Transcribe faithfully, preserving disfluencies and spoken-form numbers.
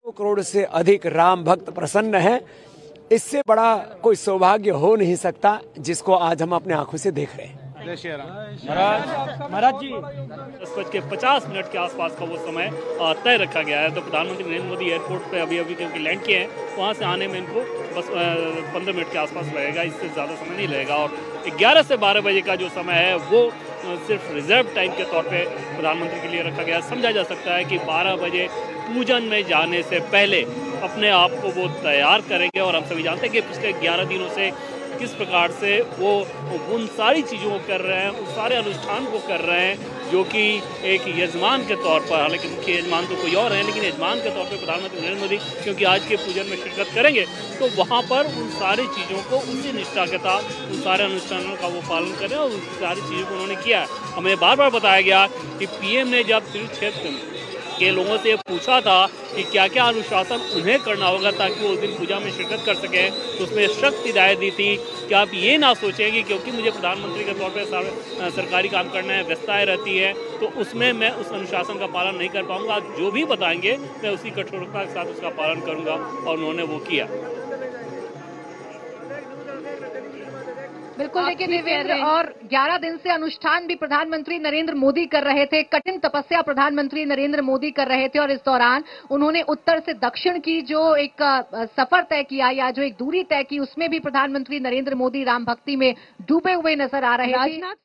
दो करोड़ से अधिक राम भक्त प्रसन्न हैं। इससे बड़ा कोई सौभाग्य हो नहीं सकता, जिसको आज हम अपने आंखों से देख रहे हैं। महाराज महाराज जी दस बज के पचास मिनट के आसपास का वो समय तय रखा गया है। तो प्रधानमंत्री नरेंद्र मोदी एयरपोर्ट पे अभी अभी क्योंकि लैंड किए हैं, वहाँ से आने में इनको बस पंद्रह मिनट के आसपास लगेगा, इससे ज़्यादा समय नहीं लगेगा। और ग्यारह से बारह बजे का जो समय है वो सिर्फ रिजर्व टाइम के तौर पे प्रधानमंत्री के लिए रखा गया है। समझा जा सकता है कि बारह बजे पूजन में जाने से पहले अपने आप को वो तैयार करेंगे। और हम सभी जानते हैं कि पिछले ग्यारह दिनों से किस प्रकार से वो उन सारी चीज़ों को कर रहे हैं, उन सारे अनुष्ठान को कर रहे हैं जो कि एक यजमान के तौर पर, हालांकि मुख्य यजमान तो कोई और है, लेकिन यजमान के तौर पर प्रधानमंत्री नरेंद्र मोदी क्योंकि आज के पूजन में शिरकत करेंगे, तो वहाँ पर उन सारी चीज़ों को उसी निष्ठा के साथ उन सारे अनुष्ठानों का वो पालन करें और उन सारी चीज़ों को उन्होंने किया है। हमें बार बार बताया गया कि पीएम ने जब तीर्थ क्षेत्र के लोगों से पूछा था कि क्या क्या अनुशासन उन्हें करना होगा ताकि वो उस दिन पूजा में शिरकत कर सकें, तो उसमें सख्त हिदायत दी थी कि आप ये ना सोचें कि क्योंकि मुझे प्रधानमंत्री के तौर पर सरकारी काम करना है, व्यस्तताएं रहती है, तो उसमें मैं उस अनुशासन का पालन नहीं कर पाऊंगा। जो भी बताएंगे मैं उसी कठोरता के साथ उसका पालन करूंगा, और उन्होंने वो किया। बिल्कुल, लेकिन देवेंद्र, और ग्यारह दिन से अनुष्ठान भी प्रधानमंत्री नरेंद्र मोदी कर रहे थे, कठिन तपस्या प्रधानमंत्री नरेंद्र मोदी कर रहे थे, और इस दौरान उन्होंने उत्तर से दक्षिण की जो एक सफर तय किया या जो एक दूरी तय की, उसमें भी प्रधानमंत्री नरेंद्र मोदी राम भक्ति में डूबे हुए नजर आ रहे थे।